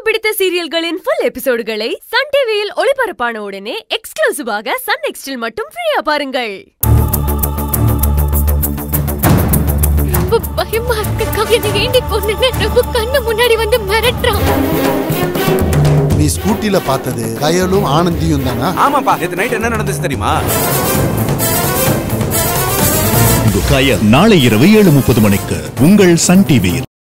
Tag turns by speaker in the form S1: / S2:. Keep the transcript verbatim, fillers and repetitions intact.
S1: பிடித்த சீரியல்களின் full எபிசோடுகளை Sun டிவியில் ஒளிபரப்பான உடனே எக்ஸ்க்ளூசிவாக சன் நெக்ஸ்டில் மட்டும் ஃப்ரீயா பாருங்கள்.
S2: ரொம்ப பயமா இருக்கு. கவிதை வேண்டி பொண்ணுங்க ரொம்ப கண்ணு முன்னாடி வந்து மிரட்டுறான்.
S3: நீ ஸ்கூட்டில பார்த்தது கயலும் ஆனந்தியும் தானா?
S4: ஆமாப்பா. நேத்து நைட் என்ன நடந்துச்சு தெரியுமா?
S5: கயல் நாளை இரவு ஏழு முப்பது மணிக்கு உங்கள் சன் டிவி.